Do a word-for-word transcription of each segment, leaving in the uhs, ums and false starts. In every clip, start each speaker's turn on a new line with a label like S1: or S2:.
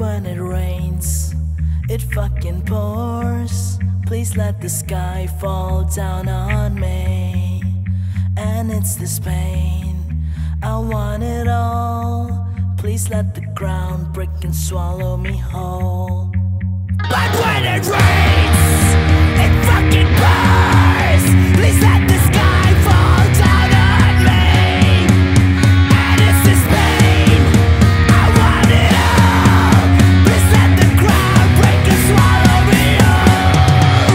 S1: when it rains, it fucking pours. Please let the sky fall down on me. And it's this pain, I want it all. Please let the ground break and swallow me whole. But when it rains, it fucking pours. Please let the sky fall down on me. And it's this pain, I want it all. Please let the ground break and swallow me whole.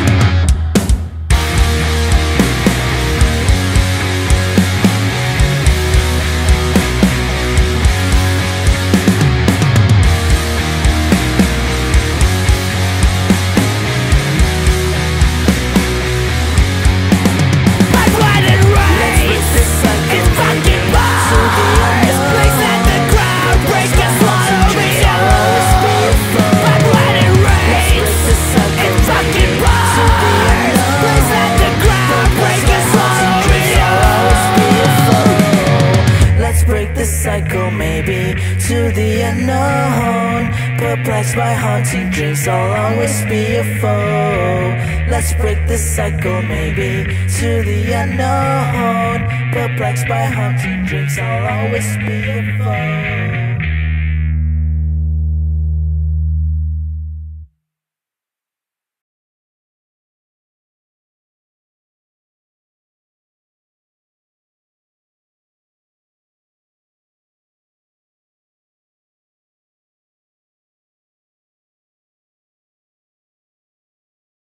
S1: But when it rains, it fucking pours. Please let the ground break and swallow me whole. But when it rains, it fucking pours. Please let the ground break and swallow me whole. Let's break the cycle, maybe to the unknown. Perplexed by haunting dreams, I'll always be a foe. Let's break the cycle, maybe to the unknown. Perplexed by haunting dreams, I'll always be a foe.